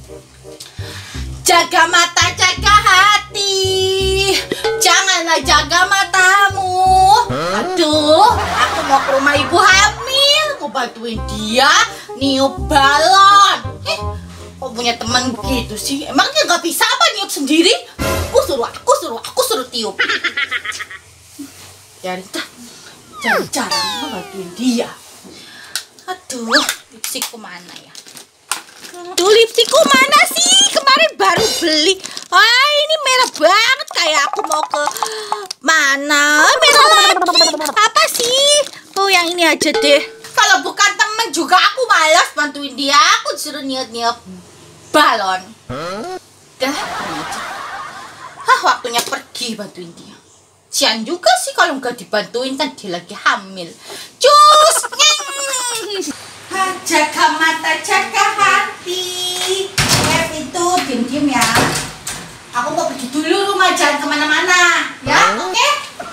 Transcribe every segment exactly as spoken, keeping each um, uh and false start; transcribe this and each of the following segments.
Jaga mata, jaga hati. Janganlah jaga matamu. Aduh, aku mau ke rumah ibu hamil, mau bantuin dia niup balon. Eh, kok punya teman gitu sih? Emangnya nggak bisa apa niup sendiri? Aku suruh, aku suruh, aku suruh tiup. Jadi, cara-cara mau bantuin dia. Aduh, lipstikku mana ya? Tuh, lipstikku mana sih? Kemarin baru beli. Wah, ini merah banget, kayak aku mau ke mana? Merah lagi. Apa sih? Oh, yang ini aja deh. Kalau bukan temen juga aku malas bantuin dia. Aku disuruh niup-niup balon. Dah, ini aja. Hah, waktunya pergi bantuin dia. Sian juga sih kalau nggak dibantuin, kan dia lagi hamil. Cus! Ha, jaga mata, jaga hati. F itu diem-diem ya. Aku mau pergi dulu rumah, jangan kemana-mana. Ya, oke? Okay?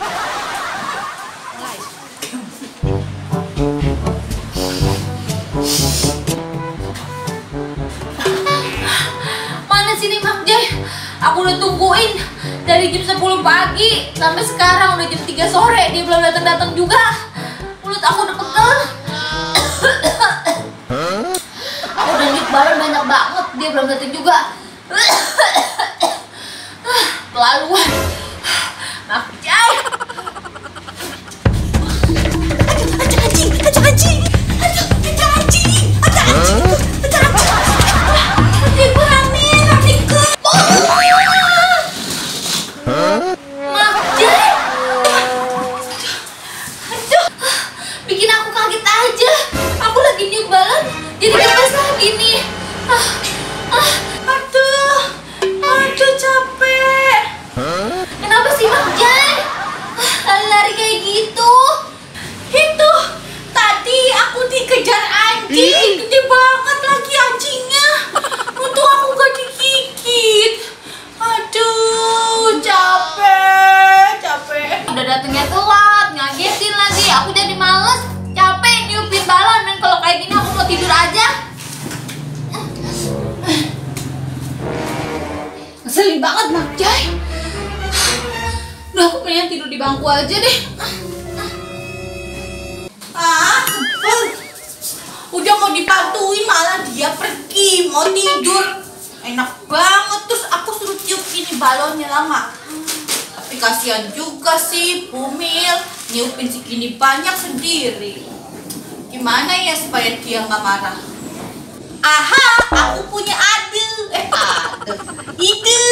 Mana sini Mak Jai? Aku udah tungguin dari jam sepuluh pagi sampai sekarang udah jam tiga sore, dia belum datang-datang juga. Mulut aku udah pegel. Aku udah niup balon banyak banget, dia belum datang juga. Keterlaluan. Mak Jai. Ada anjing, ada anjing, ada ada anjing, ada anjing, ada anjing. Adikku hamil, adikku. Mak Jai. Aduh, bikin aku kaget aja. Aku lagi niup balon, jadi kepes lagi nih. Ah, ah, Aduh, aduh capek. kenapa sih Mak Jai? Ah, lari-lari kayak gitu. Itu tadi aku dikejar anjing, gede banget lagi anjingnya. Untung aku gak digigit. Aduh, capek, capek. Udah datangnya telat, ngagetin lagi. Aku jadi males, capek niupin balon. Dan kalau kayak gini aku mau tidur aja. Ngeselin banget Mak Jai. Udah, aku pengen tidur di bangku aja deh. Ah, sebel. Udah mau dibantuin malah dia pergi, mau tidur. Enak banget, terus aku suruh tiup ini balonnya lama. Tapi kasihan juga sih, Bumil niupin segini banyak sendiri. Gimana ya supaya dia nggak marah? Aha, aku punya ide. Eh, ide. Ide.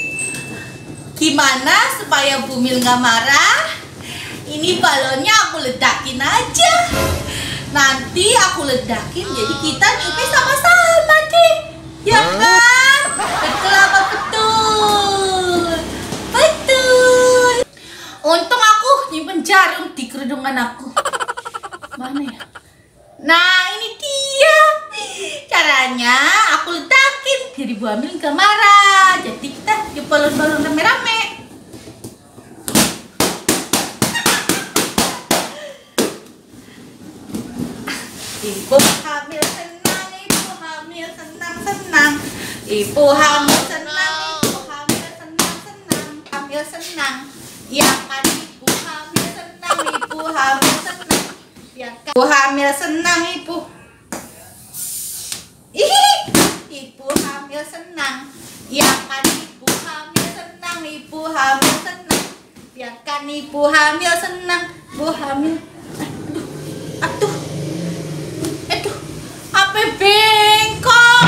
Gimana supaya Bumil nggak marah? Ini balonnya aku ledakin aja. Nanti aku ledakin, jadi kita niupin sama-sama deh. Ya kan? Betul apa betul? Betul. Untung aku nyimpen jarum di kerudungan aku. Mana ya? Nah, ini dia. Caranya aku ledakin, jadi Bu Amil nggak marah. Jadi kita niup balon-balon rame-rame. Ibu hamil senang, ibu hamil senang-senang. Ibu hamil senang, ibu hamil senang-senang. Hamil senang, ya kan ibu hamil senang, ibu hamil senang. Ya kan ibu hamil senang, ibu. Ih, ibu hamil senang. Ya kan ibu hamil senang, ibu hamil senang. Biarkan ibu hamil senang, ibu hamil. Aduh, aduh. Aduh, apa bengkok?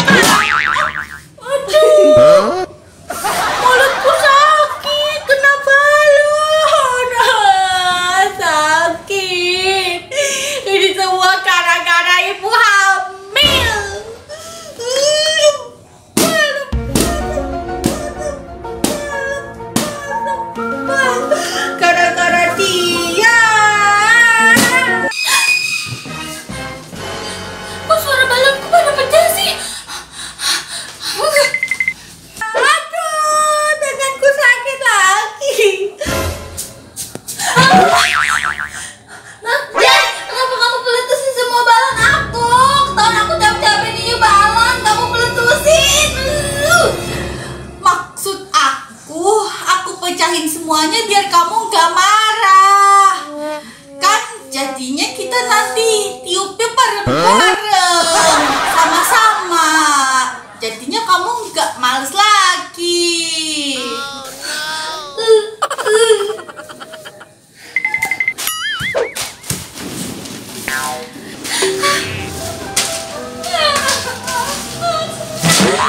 Aduh, mulutku sakit, kena balon. Ah, sakit. Ini semua gara-gara ibu hamil. Gara-gara dia. Kok suara balonku pada pecah?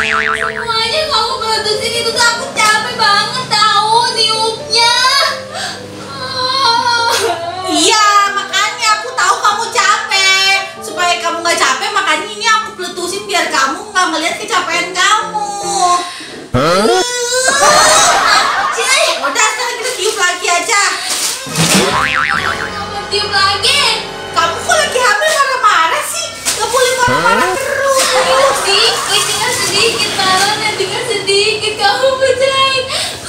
Semuanya kamu meletusin itu tuh aku capek banget tahu tiupnya. Iya, makanya aku tahu kamu capek. Supaya kamu nggak capek, makanya ini aku peletusin biar kamu nggak ngeliat kecapean kamu. Udah, sekarang kita tiup lagi aja. Tiup lagi. Kamu kok lagi hamil marah-marah sih? Gak boleh marah-marah terus. Ayo sedikit, tinggal sedikit balonnya, tinggal sedikit kamu pecahin.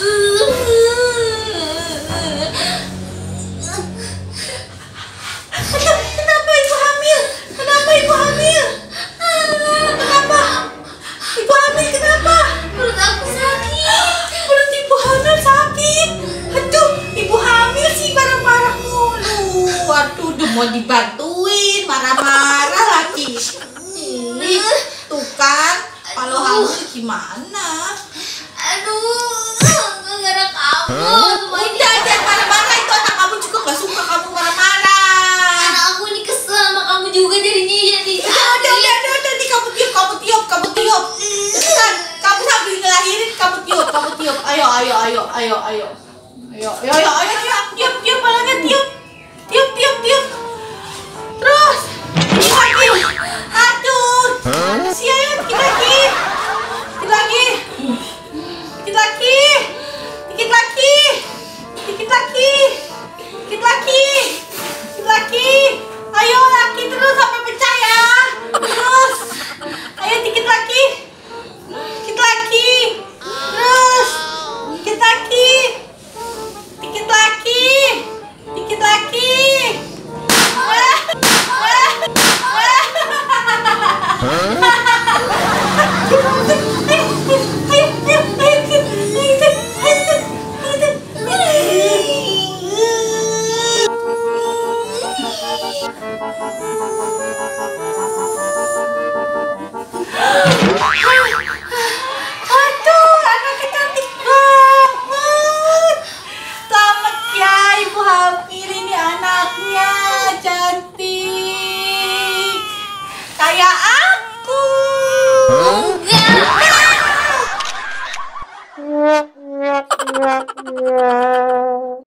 Kenapa ibu hamil? Kenapa ibu hamil? Kenapa? Ibu hamil kenapa? Perut aku sakit. Perut ibu hamil sakit. Aduh, ibu hamil sih marah-marah mulu. Waduh, udah mau dibantuin, marah-marah lagi. Ini tuh kan, kalau hamil gimana? Aduh, gara-gara kamu semuanya. Udah, jangan marah-marah, itu anak kamu juga gak suka kamu marah-marah. Anak aku ini kesel sama kamu juga jadinya jadi Udah, udah, udah, udah, udah, nih kamu tiup, kamu tiup, kamu tiup. Kan, kamu sambil ngelahirin, kamu tiup, kamu tiup. Ayo, ayo, ayo, ayo, ayo. Ayo, ayo, ayo, ayo, tiup, tiup, tiup, balonnya tiup. Tiup, tiup, tiup. Terus, tiup lagi. Aduh, sih ayo, dikit lagi. Dikit lagi. Dikit lagi. Dikit lagi. Dikit lagi. Dikit lagi. Dikit lagi. Ayo lagi terus sampai pecah ya. Terus. Ayo dikit lagi. Dikit lagi. Terus. Dikit lagi. Dikit lagi. Dikit lagi. Aduh, anaknya cantik banget. Selamat ya ibu hamil, ini anaknya cantik kayak aku. Enggak.